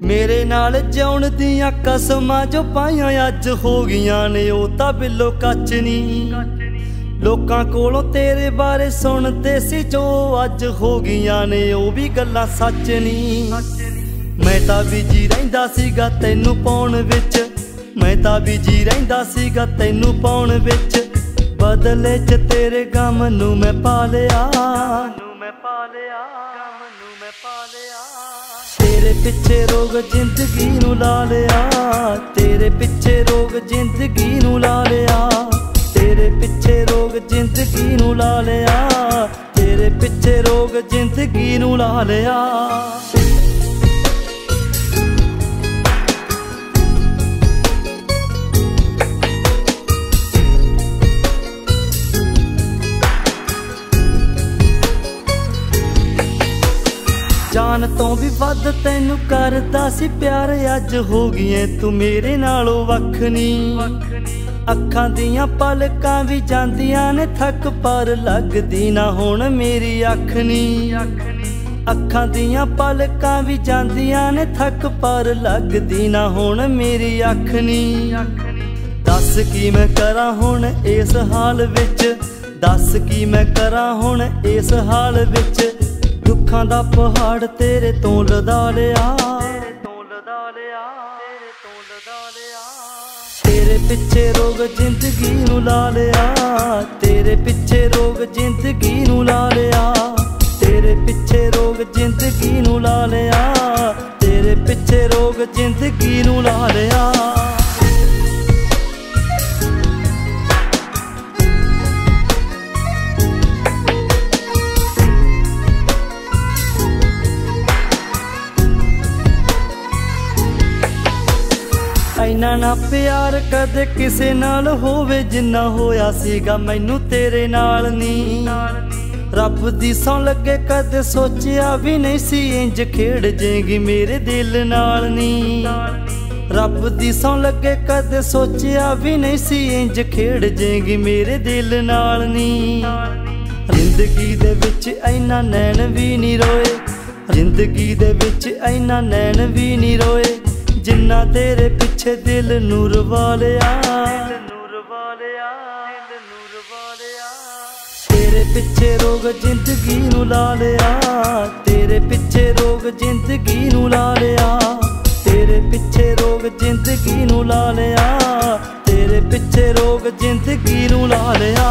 मेरे नाल जिउण दियां कसमां जो पाइयां अज हो गईयां ने ओ तां बिल्लो कच नी। लोकां कोलों तेरे बारे सुणदे सी जो अज हो गईयां ने ओ भी गल्लां सच नी। मैं तां बिजी रहिंदा सीगा तैनूं पाउण विच, मैं तां बिजी रहिंदा सीगा तैनूं पाउण विच, बदले च तेरे गम नूं मैं पा लिया। तेरे पिछे रोग जिंदगी नूं ला लिया, तेरे पिछे रोग जिंदगी नूं ला लिया, तेरे पिछे रोग जिंदगी नूं ला लिया, तेरे पिछे रोग जिंदगी नूं ला लिया। जान तो भी वध तैनू करदा सी प्यार, अज हो गई तू मेरे नालों वख नी। अखां दियां पलकां भी जांदियां ने थक, पर लगदी ना हुण मेरी अख नी। अखां दियां पलकां भी जांदियां ने थक, पर लगदी ना हुण मेरी अख नी। दस की मैं करा हुण इस हाल विच, दस की मैं करा हुण इस हाल विच, दुखां दा पहाड़ तेरे तों लदा लिया। तेरे पिछे रोग जिंदगी नूं ला लिया, तेरे पिछे रोग जिंदगी नूं ला लिया, तेरे पिछे रोग जिंदगी नूं ला लिया, तेरे पिछे रोग जिंदगी नूं ला लिया। इन्ना ना प्यार कदे किसे नाल होवे जिन्ना होया सीगा मैनू तेरे नाल नी। रब दी सौं लगे कदे सोचिया भी नहीं सी इंज खेड़ जेगी मेरे दिल नाल नी। रब दी सौं लगे कदे सोचिया भी नहीं सी इंज खेड़ जेगी मेरे दिल नाल नी। जिंदगी दे विच इन्ना नैन भी नी रोए, जिंदगी दे विच इन्ना नैन भी नी रोए, जिन्ना तेरे पिछे दिल नूर वालिया। तेरे पिछे रोग जिंदगी नूं ला लिया, तेरे पिछे रोग जिंदगी नूं ला लिया, तेरे पिछे रोग जिंदगी नूं ला लिया, तेरे पिछे रोग जिंदगी नूं ला लिया।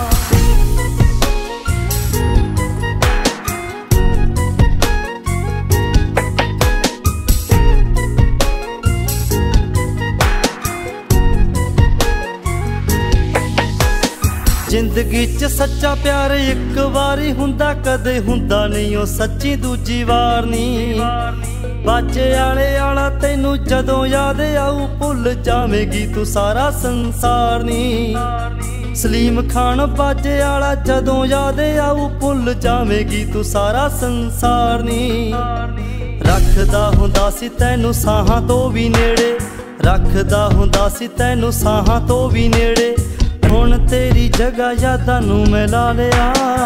जिंदगी च सच्चा प्यार एक वारी हुंदा, कदे हुंदा नहीं ओ सच्ची दूजी वार नी। बाजे आले आला तैनू जदों याद आऊ, भुल जावेगी तू सारा संसार नी। सलीम खान बाजे आला जदों याद आऊ, भुल जावेगी तू सारा संसार नी। रखदा हुंदा सी तैनू साहां तो भी नेड़े, रखदा हुंदा सी तैनू साहां तो भी नेड़े, हुण तेरी जगह यादां नूं मैं ला लिया।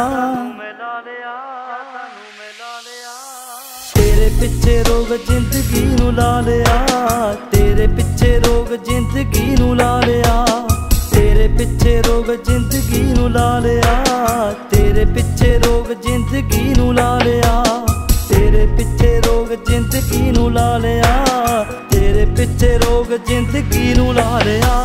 तेरे पिछे रोग जिंदगी नूं ला लिया, तेरे पिछे रोग जिंदगी नूं ला लिया, तेरे पिछे रोग जिंदगी नूं ला लिया, तेरे पिछे रोग जिंदगी नूं ला लिया, तेरे पिछे रोग जिंदगी नूं ला लिया, तेरे पिछे रोग जिंदगी नूं ला लिया।